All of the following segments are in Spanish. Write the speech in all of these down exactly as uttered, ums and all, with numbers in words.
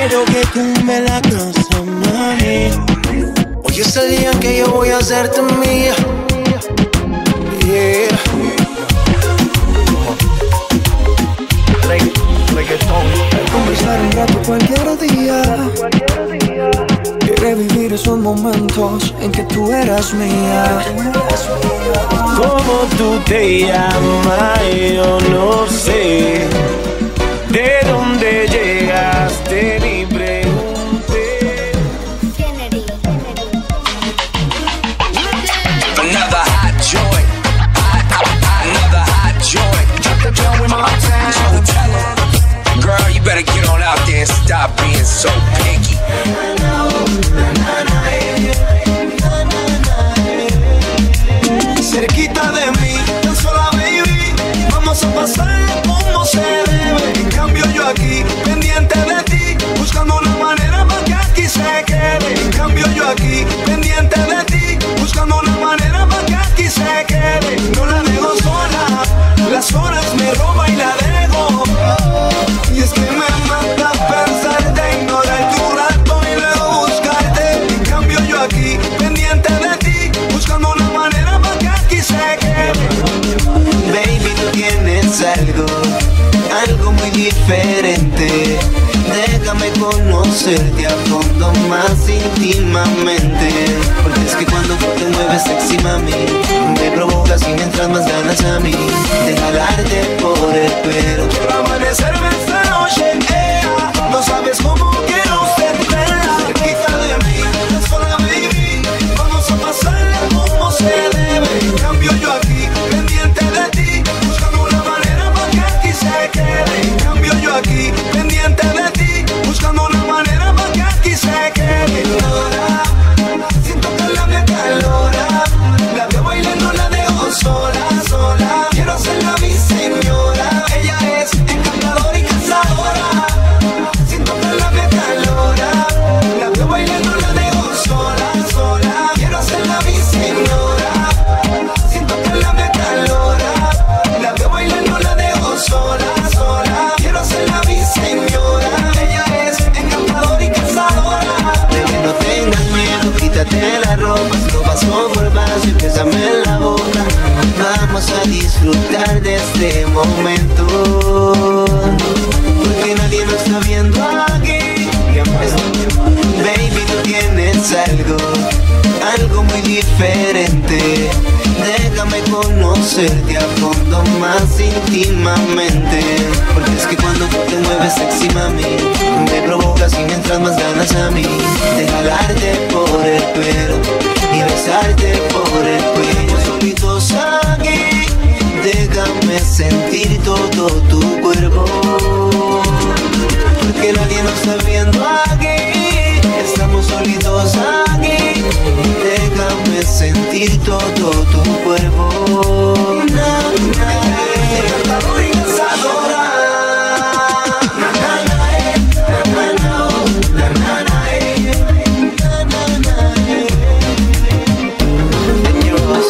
quiero que tú me la casa, mami. Hoy es el día que yo voy a hacerte mía. Yeah. Conversar un rato cualquier día y revivir esos momentos en que tú eras mía. ¿Cómo tú te llamas? Yo no sé. ¿De dónde llegaste? Ni pregunté. Kennedy. Another hot joint. Another hot joint. Drop the drum with my time. So tell 'em, girl, you better get on out there and stop being so picky. Cerquita de mí, tan sola baby, vamos a pasarla como se debe. En cambio yo aquí, pendiente de ti, buscando una manera para que aquí se quede. En cambio yo aquí, pendiente de ti, buscando una manera para que aquí se quede. No la dejo sola, las horas me roba y la dejo. Y es que me mata pensarte, ignorar tu rato y luego buscarte. En cambio yo aquí, pendiente de ti, buscando una manera para que aquí se quede. Baby, tú tienes algo, algo muy diferente. Déjame conocerte a fondo más íntimamente. Porque es que cuando tú te mueves sexy, mami, me provocas y me entras más ganas a mí de jalarte por el pelo. Quiero amanecerme esta noche, ea. No sabes cómo quiero sentirla. Cerquita de mí, tan sola baby, vamos a pasarla como se debe. En cambio yo aquí, pendiente de ti, buscando una manera para que aquí se quede. En cambio yo aquí, pendiente de ti, buscando una manera para que aquí se quede. Ahora, siento que la me calora, la veo bailando, la dejo sola, sola. Quiero hacerla mi señora, ella es encantadora y cazadora. Siento que la me calora, la veo bailando, la dejo sola, sola. Quiero hacerla mi señora. Siento que la me calora, la veo bailando, la dejo sola, sola. Quiero hacerla mi señora, ella es encantadora y cazadora. Bebé, no tengas miedo, quítate la ropa, esto paso por paso y bésame en la boca. Vamos a disfrutar de este momento, porque nadie nos está viendo aquí. Baby, tú tienes algo, algo muy diferente. Déjame conocerte a fondo más íntimamente. Porque es que cuando tú te mueves sexy, mami, me provocas y me entras más ganas a mí de jalarte por el pelo y besarte por el cuello. Solitos aquí, déjame sentir todo tu cuerpo, porque nadie nos está viendo aquí. Estamos solitos aquí, déjame sentir todo tu cuerpo. Na, na, encantadora y cansadora. Na, na, na, eh. Na, na, na, oh. Na, na, na, eh. Na, na, na, eh. Dios,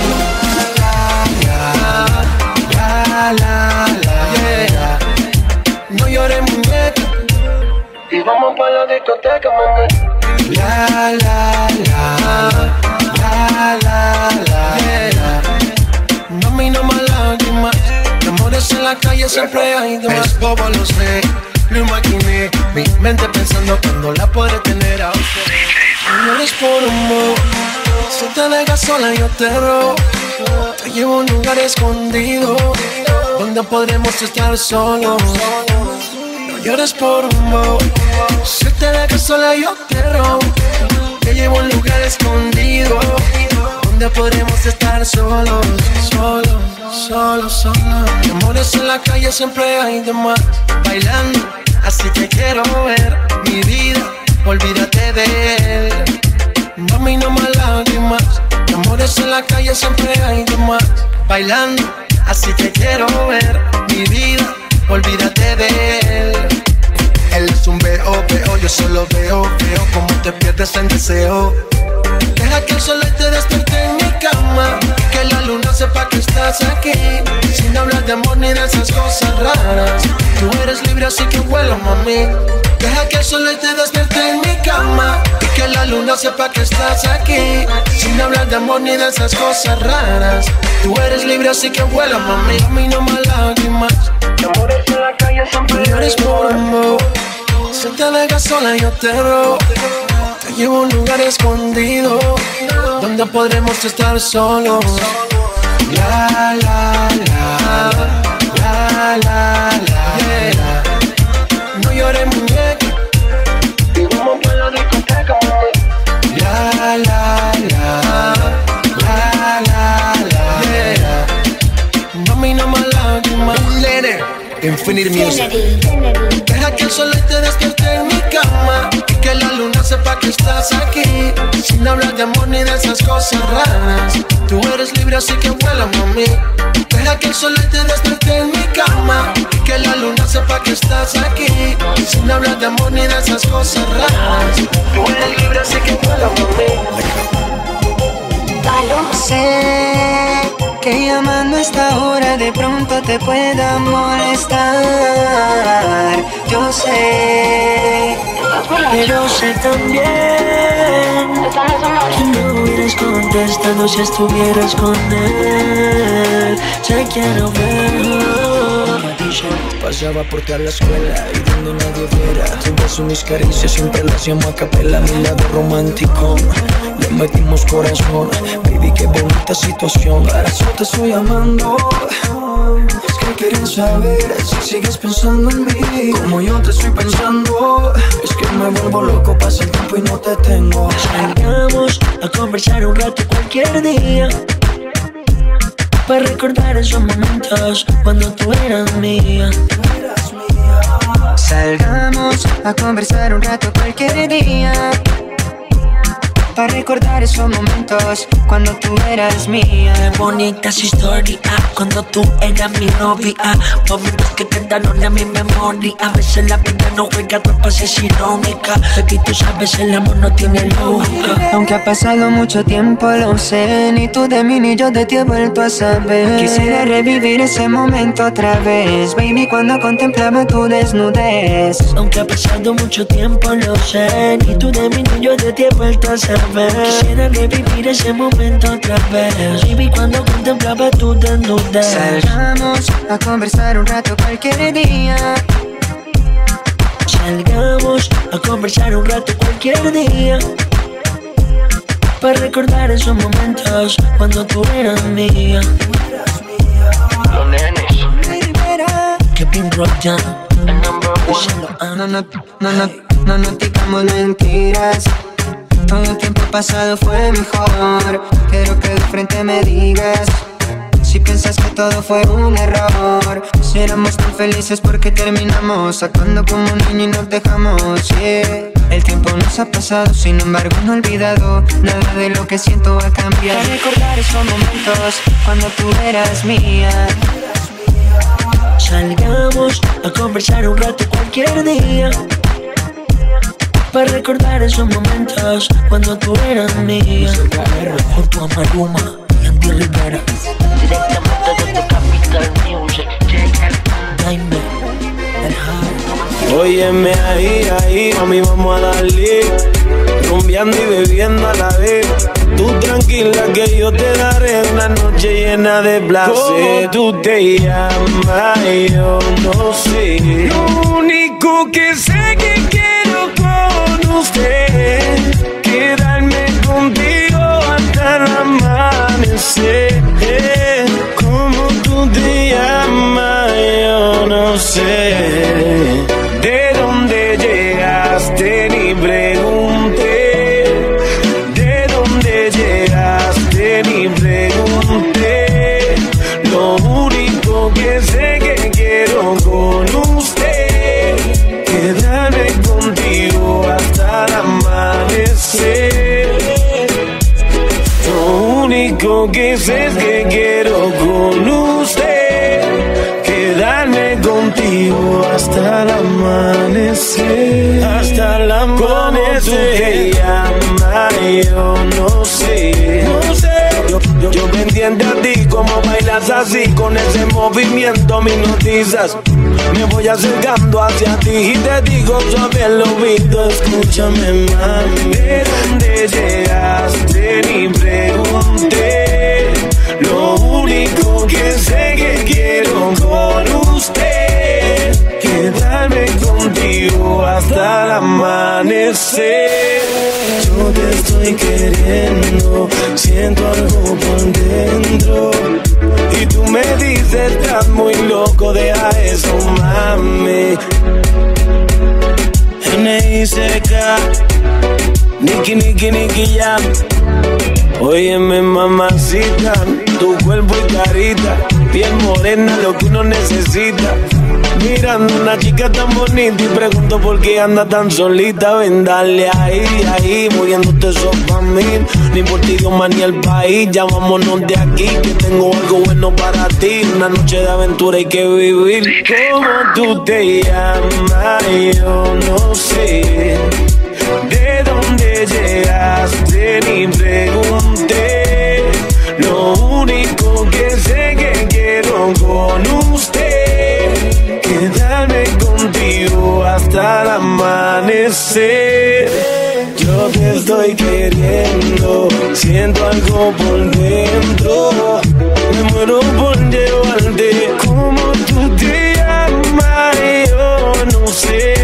la, la, la, la, yeah. No llores, muñeca, y vamos pa' la discoteca, mami. La, la, la, la, la, la, yeah. Mami, no más lágrimas, de amores en la calle siempre hay demás. Es bobo, lo sé, lo imaginé, mi mente pensando cuando la podré tener a usted. No llores por amor, si te dejas sola yo te robo. Te llevo a un lugar escondido, donde podremos estar solos. No llores por amor, si te dejas sola yo te robo. Te llevo a un lugar escondido, donde podremos estar solos, solos, solos, solos. Amores en la calle siempre hay de más, bailando, así te quiero ver, mi vida, olvídate de él. Mami, no más lágrimas, amores en la calle siempre hay de más, bailando, así te quiero ver, mi vida, olvídate de él. Él es un veo, veo, yo solo veo, veo como te pierdes en deseo. Deja que el sol te despierte en mi cama, que la luna sepa que estás aquí, sin hablar de amor ni de esas cosas raras. Tú eres libre así que vuela, mami. Deja que el sol hoy te despierte en mi cama y que la luna sepa que estás aquí. Sin hablar de amor ni de esas cosas raras. Tú eres libre así que vuela, mami. A mí no más lágrimas. De amores en la calle son peores por amor. Si te dejas sola yo te robo. Te llevo a un lugar escondido donde podremos estar solos. La la la la la la la. No llores muñeca. Y vamos pa' la discoteca. La la la la la la. Mami no más lágrimas. Lene, Infinite Music. Deja que el sol te despierte en mi cama y que la luna sepa que estás aquí. Sin hablar de amor ni de esas cosas raras. Tú eres libre así que vuela, mami. Deja que el sol te despierte en mi cama y que la luna sepa que estás aquí. Sin hablar de amor ni de esas cosas raras. Tú eres libre así que vuela, mami. Sé que llamando a esta hora de pronto te pueda molestar. Yo sé, pero sé también que no hubieras contestado si estuvieras con él. Te quiero ver. Pasaba por toda la escuela y donde nadie viera tus besos, mis caricias, siempre lo hacíamos a capela. Mi lado romántico, le metimos corazón. Baby, qué bonita situación. Para eso te estoy llamando. Es que quieren saber si sigues pensando en mí como yo te estoy pensando. Es que me vuelvo loco, pasa el tiempo y no te tengo. Salgamos a conversar un rato cualquier día, para recordar esos momentos cuando tú eras mía. Salgamos a conversar un rato cualquier día, para recordar esos momentos cuando tú eras mía. Qué bonitas historias cuando tú eras mi novia. Momentos que quedaron en mi memoria. A veces la vida no juega trampas, es irónica. Aquí tú sabes, el amor no tiene lógica. Aunque ha pasado mucho tiempo, lo sé. Ni tú de mí ni yo de ti he vuelto a saber. Quisiera revivir ese momento otra vez, baby, cuando contemplaba tu desnudez. Aunque ha pasado mucho tiempo, lo sé. Ni tú de mí ni yo de ti he vuelto a saber. Quisiera revivir ese momento otra vez, baby, cuando contemplaba tu desnudez. Salgamos a conversar un rato cualquier día. Salgamos a conversar un rato cualquier día, para recordar esos momentos cuando tú eras mía. Los nenes. Kevin Rojan, el number one. No, no, no, no, no, no digamos mentiras. Todo el tiempo pasado fue mejor. Quiero que de frente me digas si piensas que todo fue un error. Si éramos tan felices, porque terminamos actuando como un niño y nos dejamos, yeah. El tiempo nos ha pasado, sin embargo no he olvidado nada de lo que siento ha cambiado. Para recordar esos momentos cuando tú eras mía. Salgamos a conversar un rato cualquier día, para recordar esos momentos cuando tú eras mía. Junto a Maluma y Andy Rivera, directamente desde Capital Music. Jaime, el High. Óyeme ahí, ahí, mami, vamos a darle. Rumbeando y bebiendo a la vez. Tú tranquila que yo te daré una noche llena de placer. ¿Cómo tú te llamas? Yo no sé. Lo único que sé que quiero con usted, quedarme contigo hasta el amanecer. ¿Cómo tú te llamas? Yo no sé. ¿De dónde llegaste? Ni pregunté. ¿De dónde llegaste? Ni pregunté. Lo único que sé que quiero con usted, quedarme contigo hasta el amanecer. Lo único que sé es que quiero con usted, quedarme contigo hasta el amanecer. Hasta el amanecer. ¿Cómo tú te llamas? Yo no sé. No sé. Yo, yo, yo pendiente a ti, como bailas así, con ese movimiento me hipnotizas. Me voy acercando hacia ti y te digo suave al oído. Escúchame, mami, ¿de dónde llegaste? Ni pregunté. Lo único que sé que quiero con usted, quedarme contigo hasta el amanecer. Yo te estoy queriendo, siento algo por dentro. Y tú me dices, estás muy loco, deja eso, mami. N I C K, Nicky, Nicky, Nicky Jam. Óyeme, mamacita, tu cuerpo y carita, piel morena, lo que uno necesita. Mirando una chica tan bonita y pregunto por qué anda tan solita. Ven, dale ahí, ahí, moviéndote eso pa' mí. Ni por ti, Dios, ni el país. Ya vámonos de aquí, que tengo algo bueno para ti. Una noche de aventura hay que vivir. ¿Cómo tú te llamas? Yo no sé. ¿De dónde llegaste? Ni pregunté. Lo único que sé que quiero con usted, quedarme contigo hasta el amanecer. Yo te estoy queriendo, siento algo por dentro. Me muero por llevarte. ¿Cómo tú te llamas? Yo no sé.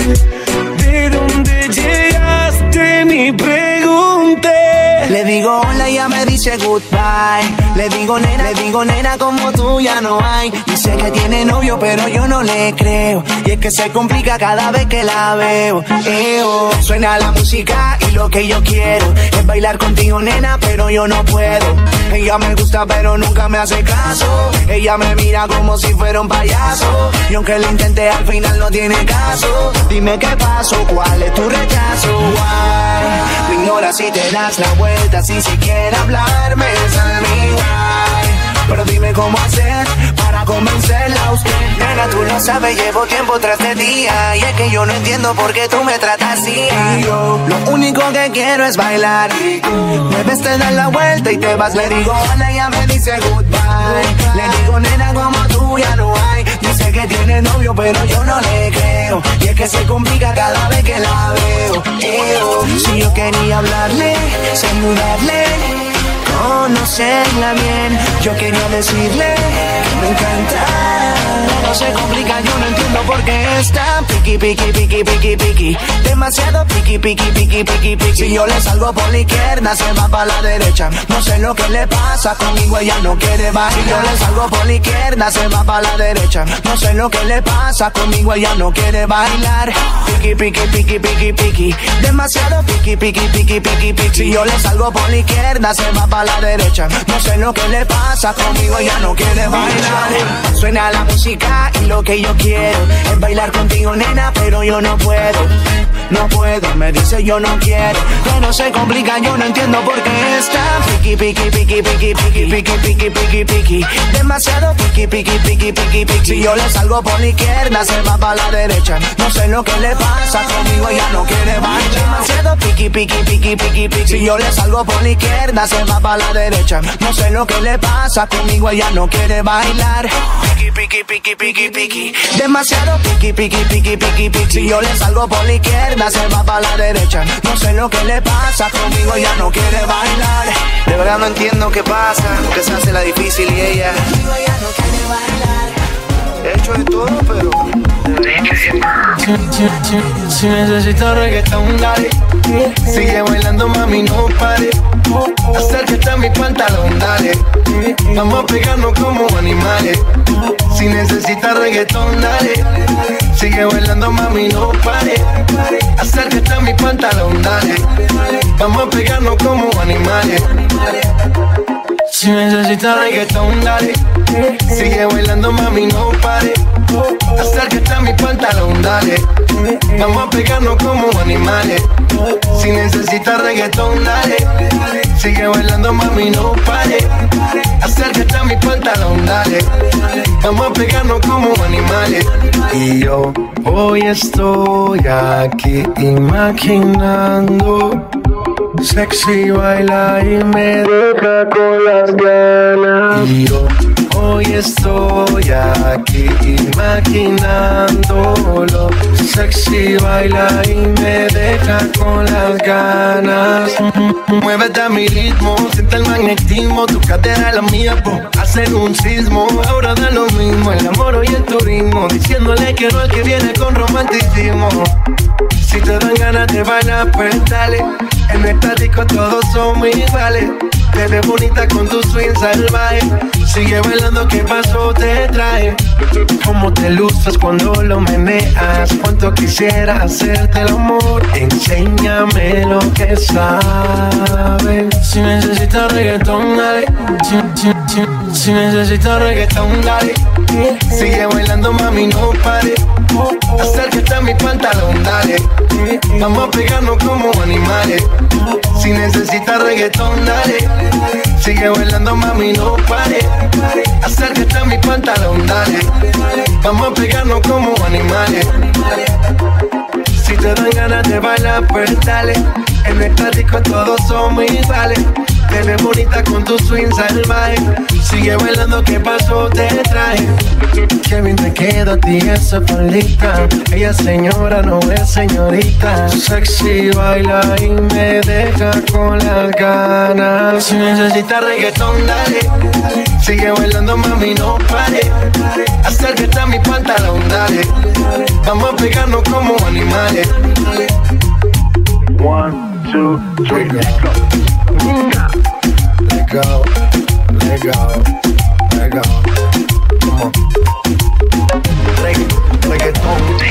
¿De dónde llegaste? Ni pregunté. Le digo hola y ella me dice goodbye. Le digo nena, le digo nena, como tú ya no hay. Dice que tiene novio pero yo no le creo. Y es que se complica cada vez que la veo. Eo. Suena la música y lo que yo quiero es bailar contigo nena, pero yo no puedo. Ella me gusta pero nunca me hace caso. Ella me mira como si fuera un payaso. Y aunque lo intenté al final no tiene caso. Dime qué pasó, cuál es tu rechazo. Why? Me ignoras y te das la vuelta sin siquiera hablarme. Tell me why. Pero dime cómo hacer para convencerla a usted. Nena, tú lo sabes, llevo tiempo tras de día. Y es que yo no entiendo por qué tú me tratas así. Y yo lo único que quiero es bailar. Me ves, te das la vuelta y te vas. Le digo hola, ella me dice goodbye. Le digo nena, como tú ya no hay. Dice que tiene novio pero yo no le creo. Y es que se complica cada vez que la veo. Eo. Si yo quería hablarle, saludarle, conocerla bien, yo quería decirle que me encanta. No se complica, yo no entiendo por qué está piqui, piqui, piqui, piqui, piqui. Demasiado piqui, piqui, piqui, piqui, piqui. Si yo le salgo por la izquierda, se va para la derecha. No sé lo que le pasa, conmigo ella no quiere bailar. Si yo le salgo por la izquierda, se va para la derecha. No sé lo que le pasa, conmigo ella no quiere bailar. Piqui, piqui, piqui, piqui, piqui. Demasiado piqui, piqui, piqui, piqui, piqui. Si yo le salgo por la izquierda, se va para la derecha. No sé lo que le pasa, conmigo ella no quiere bailar. Suena la música y lo que yo quiero es bailar contigo nena, pero yo no puedo. No puedo, me dice yo no quiero. Que no se complica, yo no entiendo por qué está piqui, piqui, piqui, piqui, piqui, piqui, piqui, piqui, piqui. Demasiado piqui, piqui, piqui, piqui, piqui. Si yo le salgo por la izquierda, se va para la derecha. No sé lo que le pasa, conmigo ella no quiere bailar. Demasiado piqui, piqui, piqui, piqui, piqui. Si yo le salgo por la izquierda, se va para la derecha. No sé lo que le pasa, conmigo ella no quiere bailar. Piqui, piqui, piqui, piqui, piqui. Demasiado piqui, piqui, piqui, piqui, piqui. Si yo le salgo por la izquierda, se va para la derecha. No sé lo que le pasa, conmigo ella no quiere bailar. De verdad no entiendo qué pasa, porque se hace la difícil y ella conmigo ella no quiere bailar. He hecho de todo, pero Si, si, si necesitas reggaetón, dale. Sigue bailando, mami, no pare. Acércate a mi pantalón, dale. Vamos a pegarnos como animales. Si necesitas reggaetón, dale. Sigue bailando, mami, no pare. Acércate a mi pantalón, dale. Vamos a pegarnos como animales. Si necesitas reggaetón, dale. Sigue bailando, mami, no pare. Acércate a mi pantalón, dale. Vamos a pegarnos como animales. Si necesitas reggaetón, dale. Sigue bailando, mami, no pare. Acércate a mi pantalón, dale. Vamos a pegarnos como animales. Y yo hoy estoy aquí imaginando. Sexy baila y me deja con las ganas. Y yo Hoy estoy aquí imaginándolo. Sexy baila y me deja con las ganas. Muévete a mi ritmo, siente el magnetismo. Tu cadera la mía, po, hacen un sismo. Ahora da lo mismo el amor y el turismo, diciéndole que no al que viene con romanticismo. Si te dan ganas de bailar, pues dale. En esta disco todos somos iguales. Te ves bonita con tu swing salvaje. Sigue bailando, ¿qué pasó? Te trae. Cómo te luces cuando lo meneas. Cuánto quisiera hacerte el amor. Enséñame lo que sabes. Si necesitas reggaetón, dale. Si, si, si, si necesitas reggaetón, dale. Sigue bailando, mami, no pare. Acércate a mi pantalón, dale. Vamos a pegarnos como animales. Si necesitas reggaetón, dale. Sigue bailando, mami, no pare. Acércate a mi pantalón, dale. Vamos a pegarnos como animales. Si te dan ganas de bailar, pues dale. En esta disco todos somos iguales. Te ves bonita con tu swing salvaje. Sigue bailando, ¿qué pasó? Te trae. Qué bien te queda a ti esa faldita. Ella señora, no es señorita. Sexy baila y me deja con las ganas. Si necesitas reggaetón, dale. Sigue bailando, mami, no pare. Acércate a mi pantalón, dale. Vamos a pegarnos como animales. One, two, three, let's go. Let go, let go, let go. Come on. Reggaeton.